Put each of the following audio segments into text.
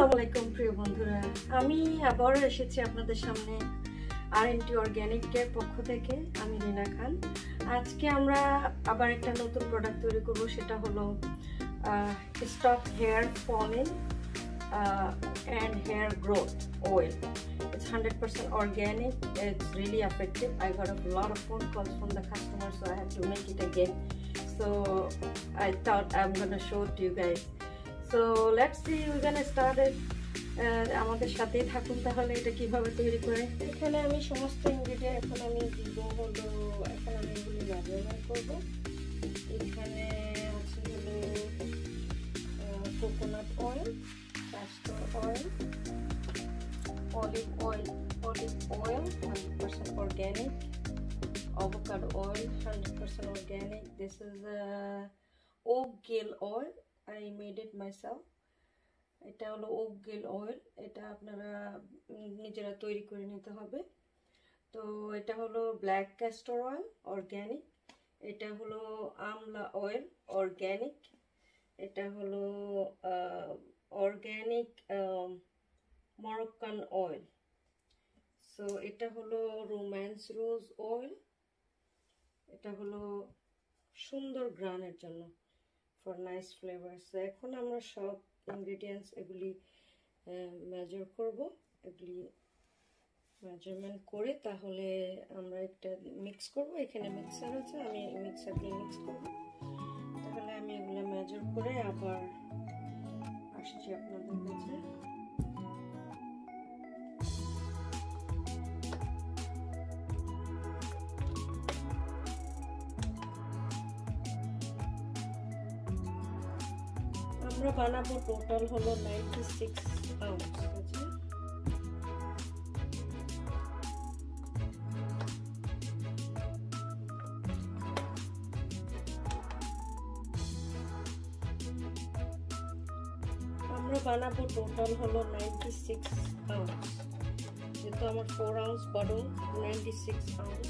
আসসালামু আলাইকুম প্রিয় বন্ধুরা, আমি আবারও এসেছি আপনাদের সামনে আর&টি অর্গানিক এর পক্ষ থেকে। আমি রিনা খান। আজকে আমরা আবার একটা নতুন প্রোডাক্ট তৈরি করব, সেটা হলো stop hair falling and hair growth oil. It's 100% organic. It's really effective. I got a lot of phone calls from the customers, so I have to make it again. So I thought I'm gonna show it to you guys. So let's see, we're gonna start it. আমাদের সাথেই থাকুন তাহলে এটা কিভাবে তৈরি করে। এখানে আমি সমস্ত ইনগ্রেডিয়েন্ট এখন আমি দিব হলো, এখন আমি এগুলি ব্যবহার করব। এখানে আছে হলো coconut oil, castor oil, olive oil 100% organic, avocado oil 100% organic. This is oak gale oil. I made it myself. এটা হলো ওক গেল অয়েল, এটা আপনারা নিজেরা তৈরি করে নিতে হবে। তো এটা হলো ব্ল্যাক ক্যাস্টর অয়েল অর্গ্যানিক, এটা হলো আমলা অয়েল অর্গ্যানিক, এটা হলো অর্গ্যানিক মরক্কান অয়েল। সো এটা হলো রোম্যান্স রোজ অয়েল, এটা হলো সুন্দর গ্রানের জন্য, ফর নাইস ফ্লেভারস। এখন আমরা সব ইনগ্রেডিয়েন্টস এগুলি মেজার করব, এগুলি মেজারমেন্ট করে তাহলে আমরা একটা মিক্স করব। এখানে মিক্সার আছে, আমি মিক্সার দিয়ে মিক্স করব। তাহলে আমি এগুলো মেজার করে আবার আসছি আপনাদের কাছে। আমরা বানাবো টোটাল হলো 96 আউন্স আছে। আমরা বানাবো টোটাল হলো 96 আউন্স, যেহেতু আমার 4 আউন্স বড়, 96 আউন্স।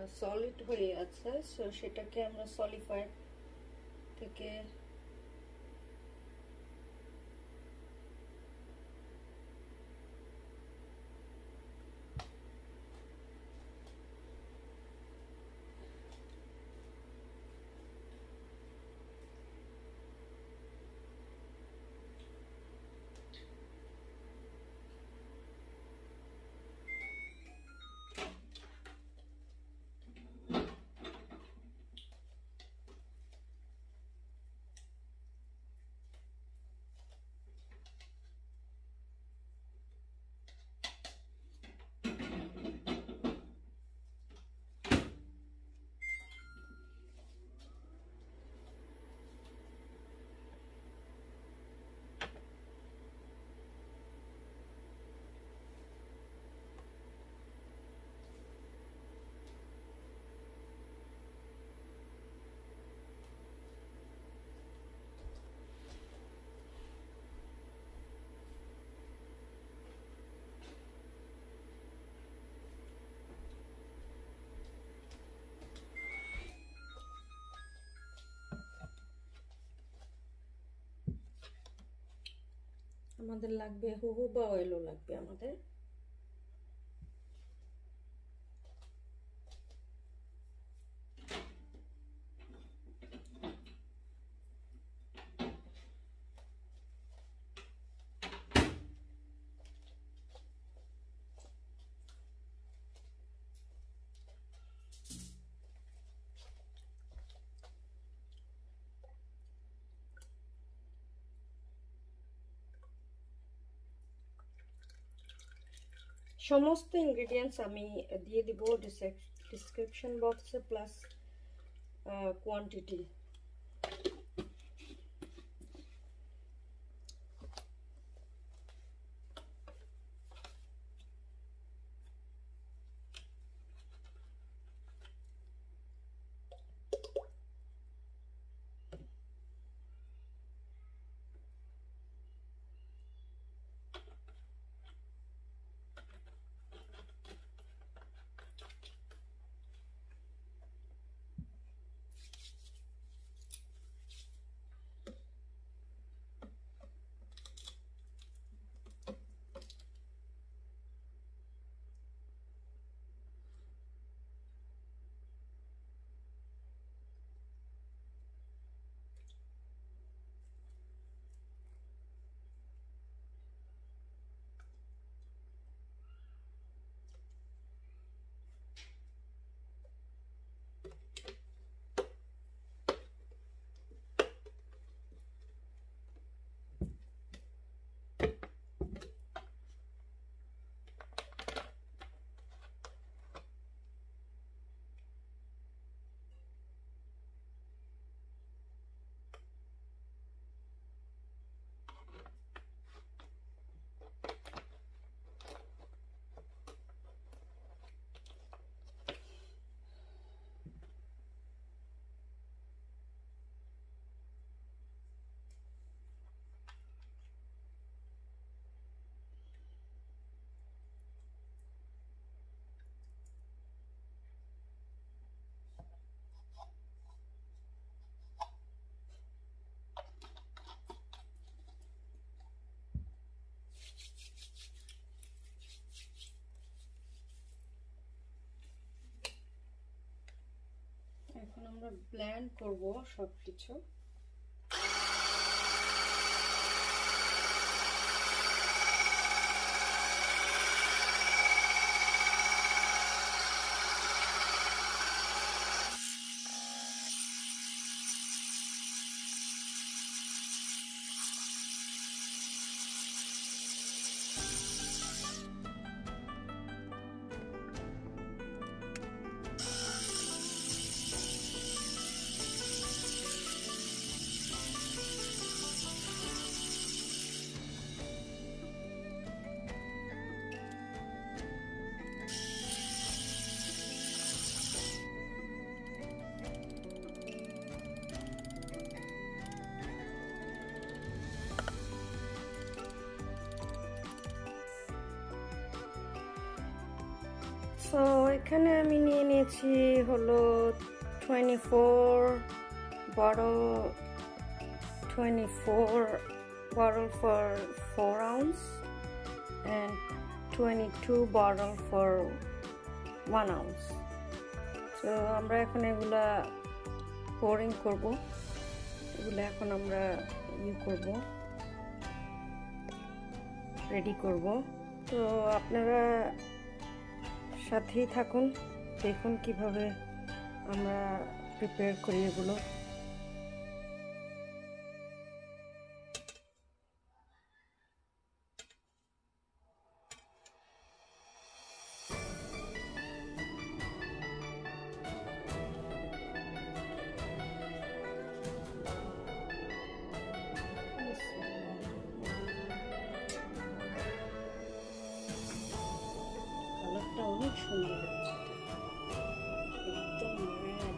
সলিড হয়ে আছে, সো সেটাকে আমরা সলিফায়ার থেকে আমাদের লাগবে হুহুবা অয়েলও লাগবে আমাদের। সমস্ত ইনগ্রেডিয়েন্টস আমি দিয়ে দিব ডিসক্রিপশন বক্সে, প্লাস কোয়ান্টিটি। এখন আমরা ব্লেন্ড করব সবকিছু। সো এখানে আমি নিয়ে নিয়েছি হলো 24 bottle 24 bottle for 4 ounce and 22 bottle for 1 ounce. তো আমরা এখন এগুলা পোরিং করব, এগুলো এখন আমরা করব, রেডি করব। তো আপনারা সাথেই থাকুন, দেখুন কিভাবে আমরা প্রিপেয়ার করি এগুলো। কালারটা অনেক সুন্দর হয়েছে, একদম রেড।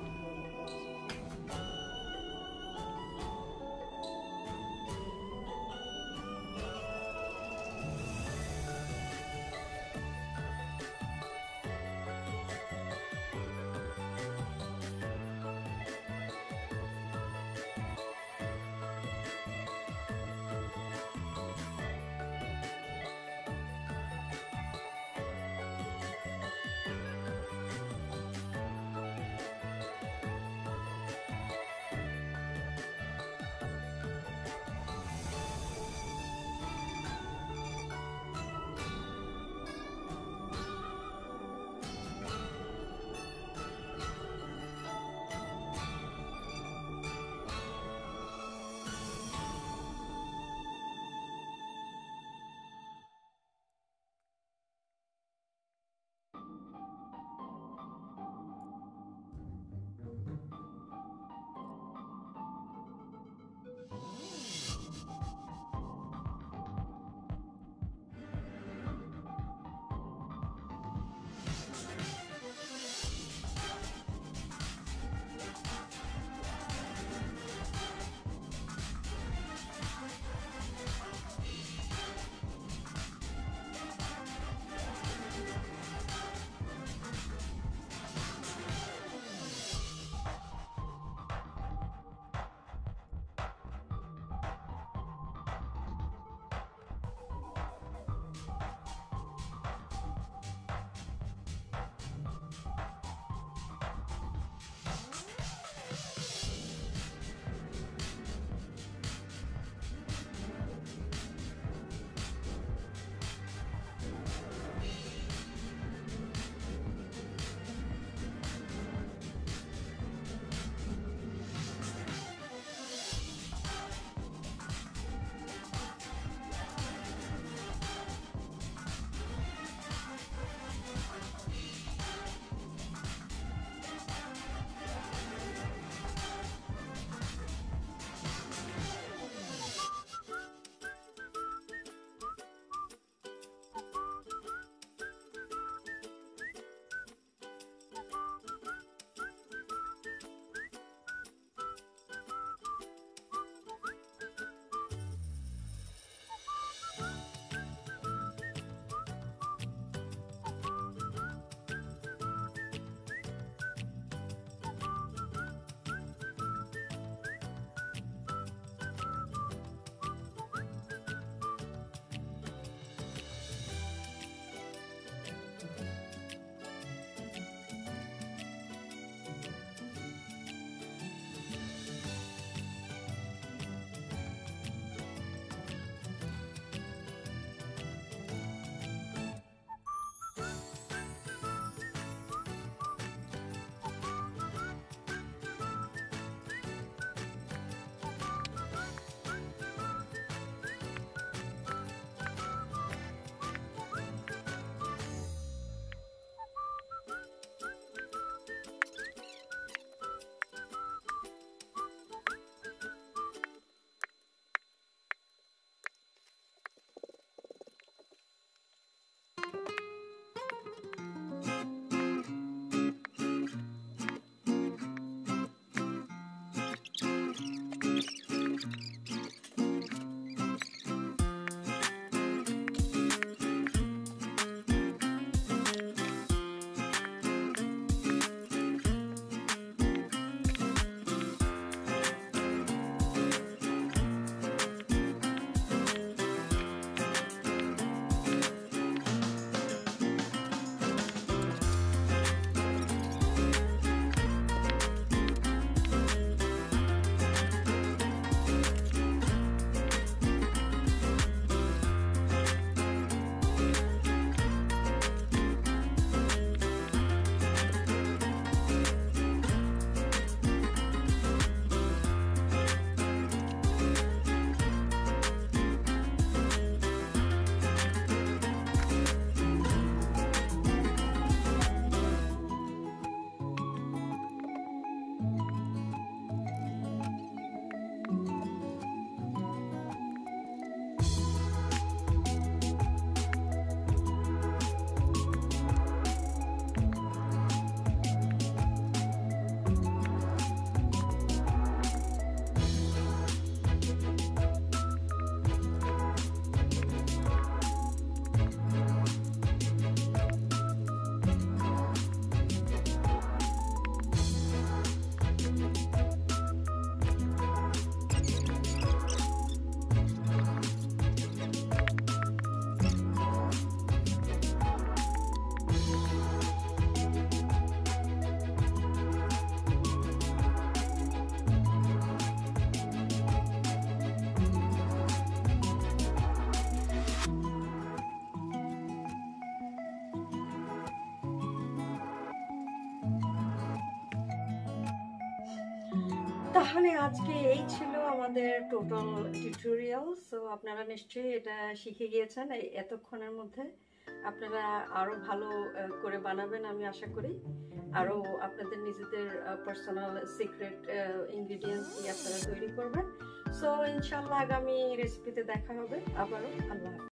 তাহলে আজকে এই ছিল আমাদের টোটাল টিউটোরিয়াল। সো আপনারা নিশ্চয়ই এটা শিখে গিয়েছেন এতক্ষণের মধ্যে। আপনারা আরো ভালো করে বানাবেন আমি আশা করি। আরো আপনাদের নিজেদের পার্সোনাল সিক্রেট ইনগ্রেডিয়েন্টস দিয়ে আপনারা তৈরি করবেন। সো ইনশাআল্লাহ আগামী রেসিপিতে দেখা হবে আবারও। আল্লাহ হাফেজ।